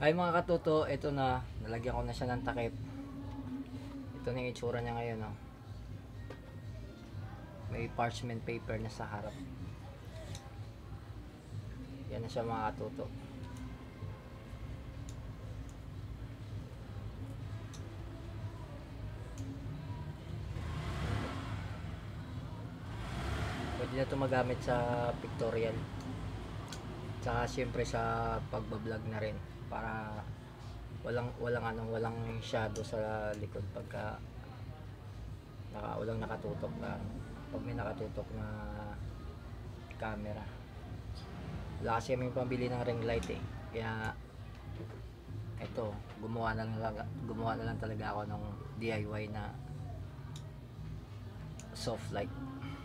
Ay mga katuto, ito na, nalagyan ko na siya ng takip. Ito na yung itsura niya ngayon, no? May parchment paper na sa harap. Yan na siya mga katuto. Pwede na ito magamit sa pictorial. Tsaka syempre sa pagbablog na rin para walang shadow sa likod pagka walang nakatutok na pag may nakatutok na camera. Wala kasi may pambili ng ring light eh. Kaya ito, gumawa na lang talaga ako ng DIY na soft light.